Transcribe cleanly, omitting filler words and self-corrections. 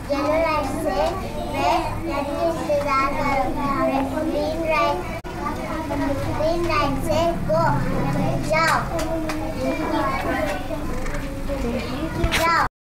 Yellow light say red, that is इंतजार करो. Green light say go. जाओ. जाओ.